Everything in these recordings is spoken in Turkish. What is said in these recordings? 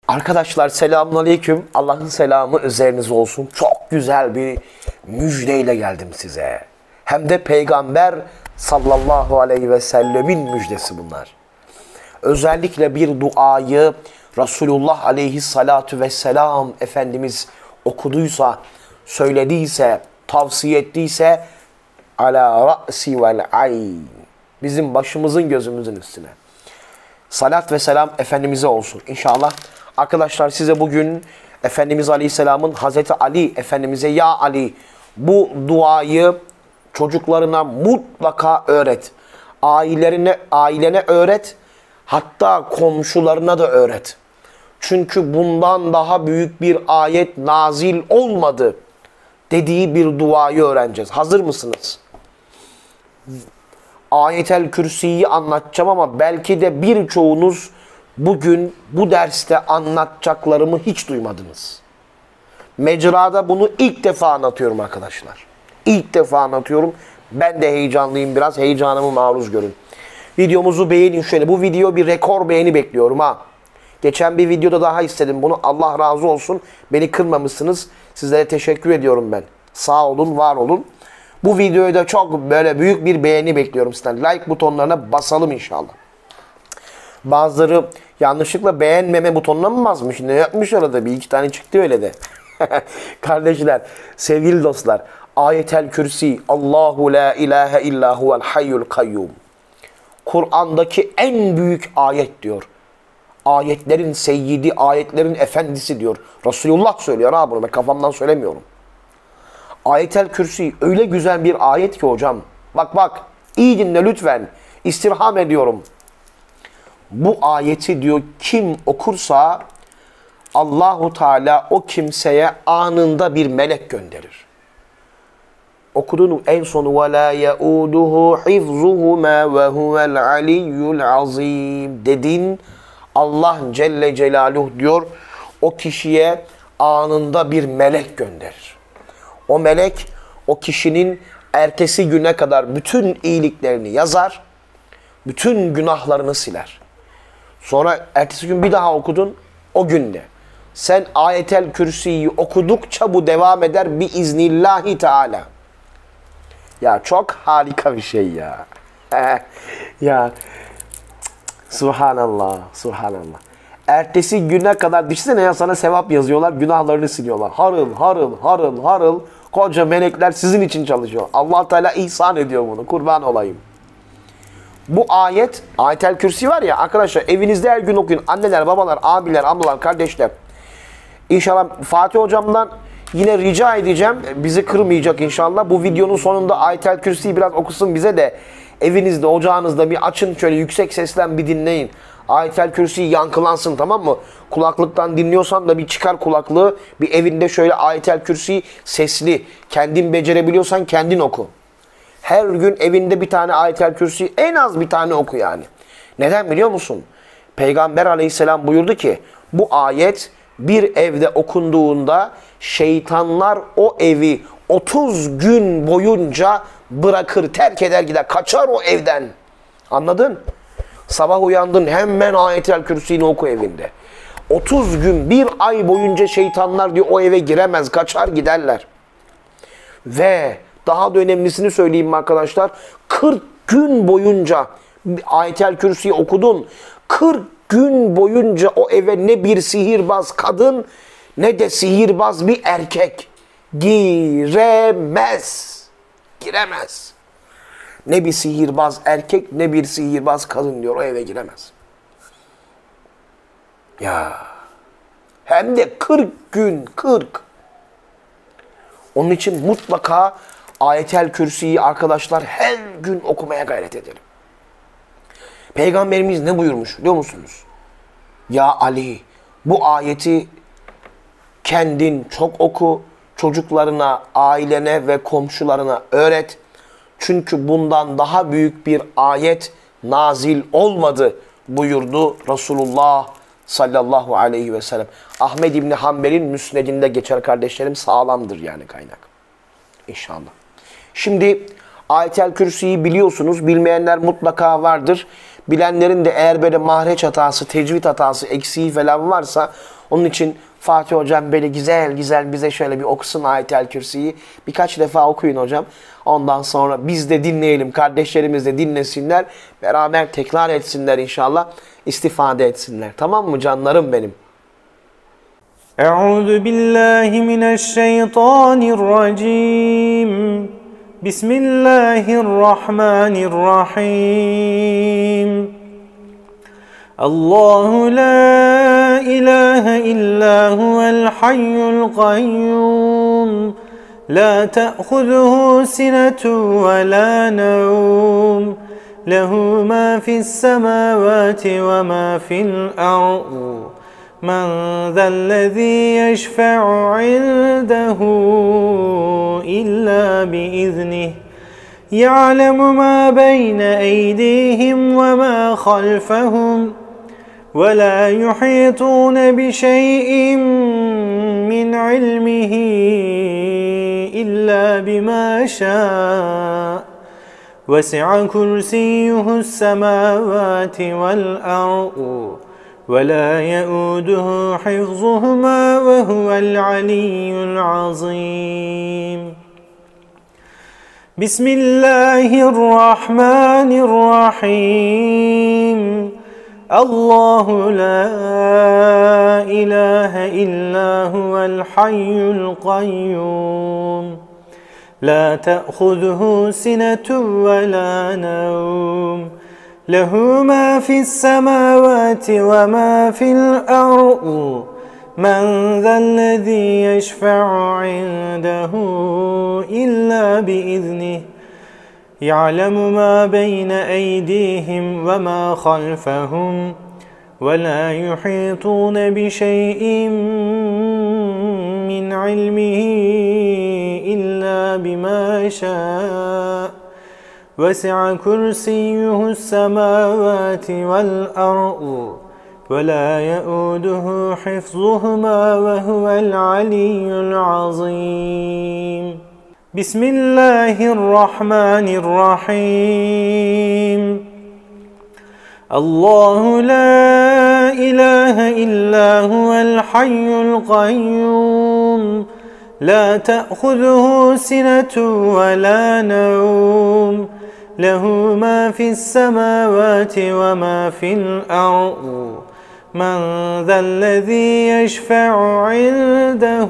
Arkadaşlar selamünaleyküm. Allah'ın selamı üzerinize olsun. Çok güzel bir müjdeyle geldim size. Hem de Peygamber sallallahu aleyhi ve sellemin müjdesi bunlar. Özellikle bir duayı Resulullah aleyhissalatu vesselam Efendimiz okuduysa, söylediyse, tavsiye ettiyse ala ra'si vel ayn. Bizim başımızın gözümüzün üstüne. Salat ve selam Efendimiz'e olsun inşallah. Arkadaşlar size bugün Efendimiz Aleyhisselam'ın Hazreti Ali Efendimiz'e ya Ali bu duayı çocuklarına mutlaka öğret. Ailene öğret. Hatta komşularına da öğret. Çünkü bundan daha büyük bir ayet nazil olmadı dediği bir duayı öğreneceğiz. Hazır mısınız? Ayetel Kürsi'yi anlatacağım ama belki de birçoğunuz bugün bu derste anlatacaklarımı hiç duymadınız. Mecrada bunu ilk defa anlatıyorum arkadaşlar. İlk defa anlatıyorum. Ben de heyecanlıyım biraz. Heyecanımı maruz görün. Videomuzu beğenin şöyle. Bu video bir rekor beğeni bekliyorum ha. Geçen bir videoda daha istedim bunu. Allah razı olsun. Beni kırmamışsınız. Sizlere teşekkür ediyorum ben. Sağ olun, var olun. Bu videoyu da çok böyle büyük bir beğeni bekliyorum sizden. Like butonlarına basalım inşallah. Bazıları yanlışlıkla beğenmeme butonuna mı basmış? Ne yapmış orada? Bir iki tane çıktı öyle de. Kardeşler, sevgili dostlar. Ayetel Kürsi. Allahu la ilahe illa huvel hayyul kayyum. Kur'an'daki en büyük ayet diyor. Ayetlerin seyyidi, ayetlerin efendisi diyor. Resulullah söylüyor ha bunu. Ben kafamdan söylemiyorum. Ayetel Kürsi öyle güzel bir ayet ki hocam. Bak iyi dinle lütfen. İstirham ediyorum. Bu ayeti diyor kim okursa Allahu Teala o kimseye anında bir melek gönderir. Okuduğun en sonu وَلَا يَؤُودُهُ حِفْظُهُمَا وَهُوَ الْعَلِيُّ الْعَظِيمُ dedin. Allah Celle Celaluhu diyor o kişiye anında bir melek gönderir. O melek o kişinin ertesi güne kadar bütün iyiliklerini yazar, bütün günahlarını siler. Sonra ertesi gün bir daha okudun, o günde. Sen Ayetel Kürsi'yi okudukça bu devam eder biiznillahi teala. Ya çok harika bir şey ya. Ya subhanallah, subhanallah. Ertesi güne kadar düşünsene ya sana sevap yazıyorlar, günahlarını siliyorlar. Harıl harıl harıl harıl koca melekler sizin için çalışıyor. Allah Teala ihsan ediyor bunu. Kurban olayım. Bu ayet, Ayetel Kürsi var ya arkadaşlar evinizde her gün okuyun. Anneler, babalar, abiler, ablalar, kardeşler. İnşallah Fatih hocamdan yine rica edeceğim. Bizi kırmayacak inşallah. Bu videonun sonunda Ayetel Kürsi'yi biraz okusun bize de. Evinizde, ocağınızda bir açın şöyle yüksek sesle bir dinleyin. Ayetel Kürsi yankılansın, tamam mı? Kulaklıktan dinliyorsan da bir çıkar kulaklığı. Bir evinde şöyle Ayetel Kürsi sesli. Kendin becerebiliyorsan kendin oku. Her gün evinde bir tane Ayetel Kürsi, en az bir tane oku yani. Neden biliyor musun? Peygamber aleyhisselam buyurdu ki bu ayet bir evde okunduğunda şeytanlar o evi 30 gün boyunca bırakır, terk eder gider, kaçar o evden. Anladın? Sabah uyandın hemen Ayetel Kürsi'ni oku evinde. 30 gün, bir ay boyunca şeytanlar diyor o eve giremez, kaçar giderler. Ve daha da önemlisini söyleyeyim arkadaşlar. 40 gün boyunca Ayetel Kürsi'yi okudun. 40 gün boyunca o eve ne bir sihirbaz kadın ne de sihirbaz bir erkek giremez. Giremez. Ne bir sihirbaz erkek ne bir sihirbaz kadın diyor o eve giremez. Ya. Hem de 40 gün, 40. Onun için mutlaka Ayetel Kürsi'yi arkadaşlar her gün okumaya gayret edelim. Peygamberimiz ne buyurmuş biliyor musunuz? Ya Ali bu ayeti kendin çok oku, çocuklarına, ailene ve komşularına öğret. Çünkü bundan daha büyük bir ayet nazil olmadı buyurdu Resulullah sallallahu aleyhi ve sellem. Ahmed İbni Hanbel'in müsnedinde geçer kardeşlerim, sağlamdır yani kaynak. İnşallah. Şimdi Ayetel Kürsi'yi biliyorsunuz. Bilmeyenler mutlaka vardır. Bilenlerin de eğer böyle mahreç hatası, tecvid hatası, eksiği falan varsa onun için Fatih Hocam böyle güzel güzel bize şöyle bir okusun Ayet-el Kürsi'yi. Birkaç defa okuyun hocam. Ondan sonra biz de dinleyelim, kardeşlerimiz de dinlesinler. Beraber tekrar etsinler inşallah. İstifade etsinler. Tamam mı canlarım benim? Euzu billahi mineşşeytanirracim. Bismillahirrahmanirrahim. Allahu la ilahe illa huvel hayyul kayyum. La ta'khuzuhu sinetun ve la nevm. Lehu ma fis semavati ve ma fil ard. من ذا الذي يشفع عنده إلا بإذنه يعلم ما بين أيديهم وما خلفهم ولا يحيطون بشيء من علمه إلا بما شاء وسع كرسيه السماوات والأرض ولا يؤوده حفظهما وهو العلي العظيم بسم الله الرحمن الرحيم الله لا إله إلا هو الحي القيوم لا تأخذه سنة ولا نوم له ما في السماوات وما في الأرض من ذا الذي يشفع عنده إلا بإذنه يعلم ما بين أيديهم وما خلفهم ولا يحيطون بشيء من علمه إلا بما شاء وسع كرسيه السماوات والأرض ولا يؤوده حفظهما وهو العلي العظيم بسم الله الرحمن الرحيم الله لا إله إلا هو الحي القيوم لا تأخذه سنة ولا نوم له ما في السماوات وما في الأرض من ذا الذي يشفع عنده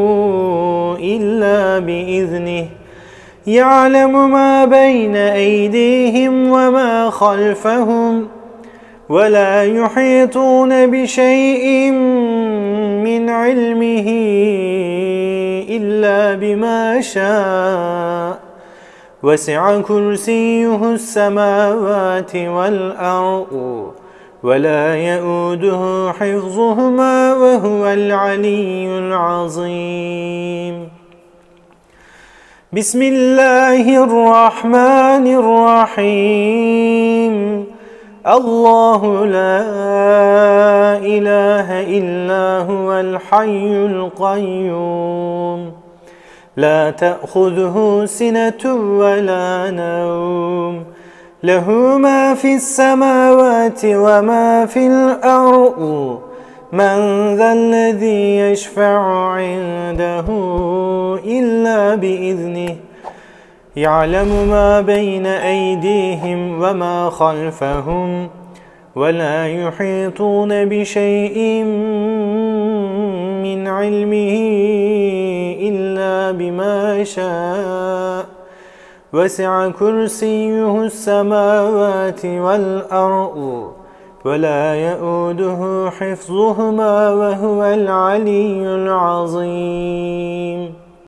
إلا بإذنه يعلم ما بين أيديهم وما خلفهم ولا يحيطون بشيء من علمه إلا بما شاء وسع كرسيه السماوات والأرض ولا يؤوده حفظهما وهو العلي العظيم بسم الله الرحمن الرحيم الله لا إله إلا هو الحي القيوم لا تأخذه سنة ولا نوم له ما في السماوات وما في الأرض من ذا الذي يشفع عنده إلا بإذنه يعلم ما بين أيديهم وما خلفهم ولا يحيطون بشيء من علمه إلا بما شاء وسع كرسيه السماوات والأرض ولا يؤوده حفظهما وهو العلي العظيم